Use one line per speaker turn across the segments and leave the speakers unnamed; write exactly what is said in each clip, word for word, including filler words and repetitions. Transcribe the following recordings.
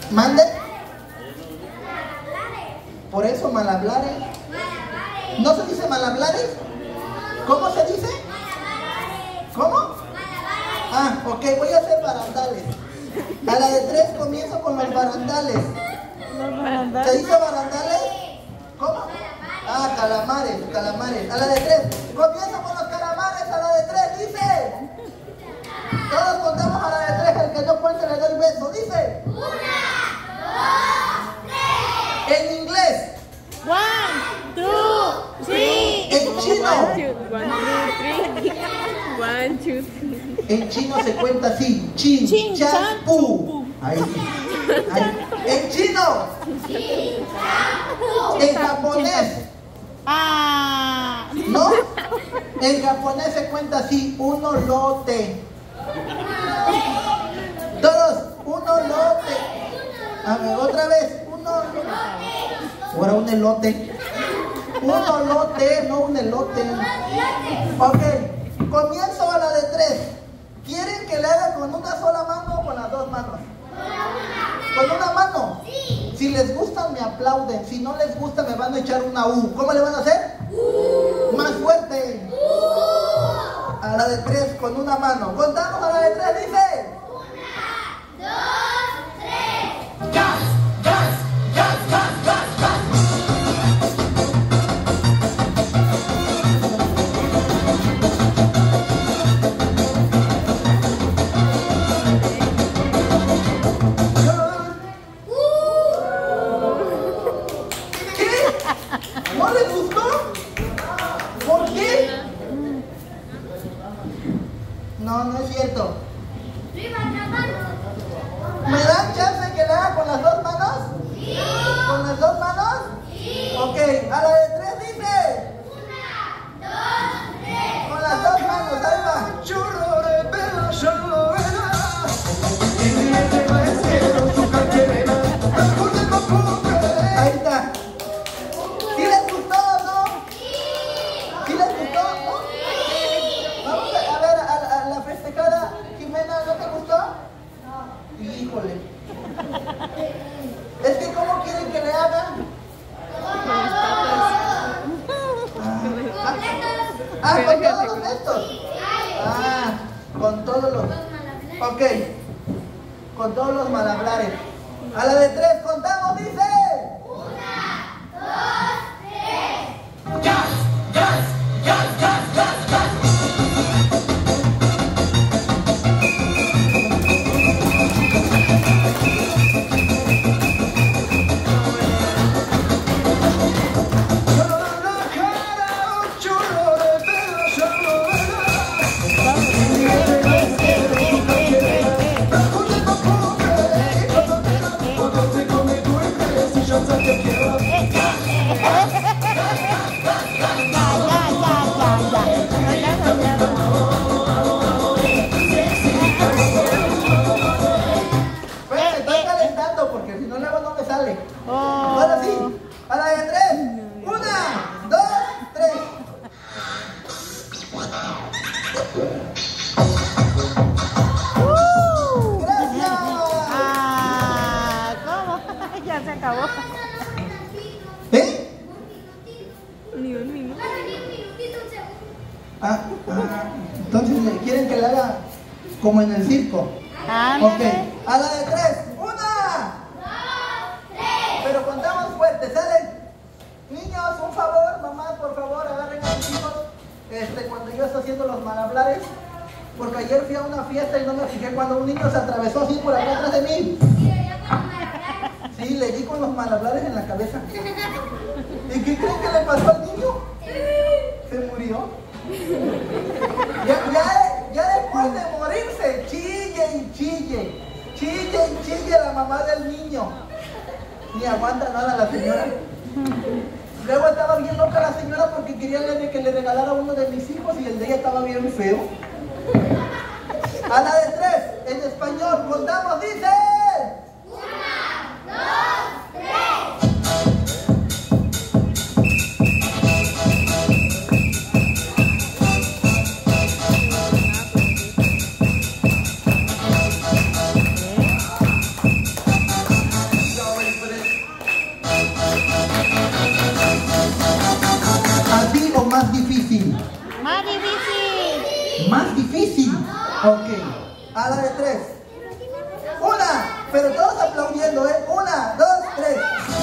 ¿Mande? Por eso malhablares. ¿No se dice malhablares? ¿Cómo se dice? ¿Cómo? Ah, ok, voy a hacer barandales. A la de tres comienzo con los barandales. ¿Se dice barandales? ¿Cómo? Ah, calamares, calamares. A la de tres. Comienzo con los calamares. A la de tres, dice. Todos contamos a la de tres. El que no cuente le doy beso. Dice. Una, dos, tres. En inglés.
One, two, three.
En chino.
One, two, three. One, two, three.
En chino se cuenta así. Chin,
Chin,
chan,
chan,
pu. Ahí sí. Ahí. En chino.
Chin, chan,
En japonés.
Ah.
¿No? En japonés se cuenta así. Uno lote. Todos. Uno lote. A ver, otra vez. Uno lote. Ahora un elote. Uno lote, no un elote. Ok. Comienzo a la de tres. ¿Quieren que le haga con una sola mano o con las dos manos? ¿Con una mano? Sí. Si les gusta me aplauden. Si no les gusta me van a echar una U. ¿Cómo le van a hacer? Uh. Más fuerte. Uh. A la de tres con una mano. Contamos a la de tres, dice. Una, dos, tres. ¡Gas! ¡Gas! ¡Gas! ¡Gas! ¡Gas! ¡Gas! ¿No les gustó? ¿Por qué? No, no es cierto. ¿Me dan chance que le haga con las dos manos? Sí. ¿Con las dos manos? Sí. Ok, a la de tres dice. Una, dos, tres. Con las dos manos, ahí va. Churro de pelo, churro de ahí está. ¿Sí les gustó o no? Sí. ¿Sí les gustó? ¿No? Sí. Vamos a, a ver a, a la festejada. Jimena, ¿no te gustó? No. Híjole. Es que ¿cómo quieren que le haga? Ah, ah, con todos estos. Ah, con todos los. Ok. Con todos los malhablares. A la de tres contamos, dice. Una, dos, tres. ¡Gas! ¡Gas! ¡Gas! ¡Gas! ¡Gas! ¡Gas! Ahora sí, a la de tres. Una, dos, tres. Uh, ¡Gracias!
Ah, ¿cómo? Ya se acabó.
¿Eh?
Ni un minuto.
Ah, ah, entonces quieren que le haga como en el circo.
Ándale.
Ok, a la de tres. Una. Pero contamos fuerte, ¿sale? Niños, un favor, mamá, por favor, agarren a mis hijos este, cuando yo estoy haciendo los malhablares. Porque ayer fui a una fiesta y no me fijé cuando un niño se atravesó así por acá atrás de mí. Sí, le di con los malhablares en la cabeza. ¿Y qué creen que le pasó al niño? Se murió. Ya, ya, ya después de morirse, chille y chille. Chille y chille la mamá del niño. Ni aguanta nada la señora. Luego estaba bien loca la señora porque quería que le regalara uno de mis hijos y el de ella estaba bien feo. A la de tres, en español, contamos, dice. Una, dos, tres.
Más difícil.
Más difícil. Ok. A la de tres. Una, pero todos aplaudiendo, ¿eh? Una, dos, tres.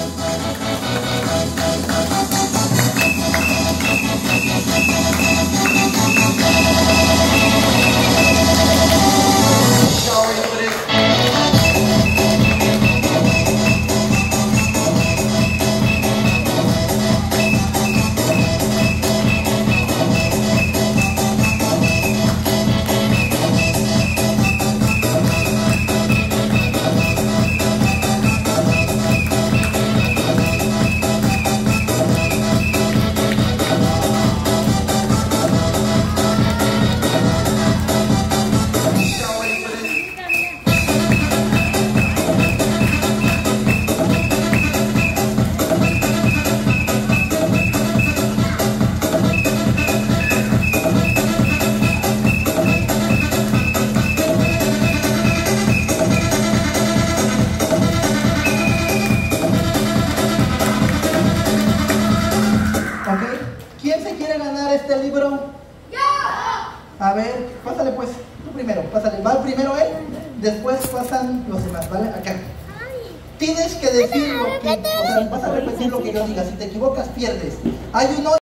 ¿Quién se quiere ganar este libro? ¡Yo! A ver, pásale pues, tú primero, pásale. Va primero él, después pasan los demás, ¿vale? Acá. Tienes que decir lo que, o sea, vas a repetir lo que yo diga. Si te equivocas, pierdes. Hay un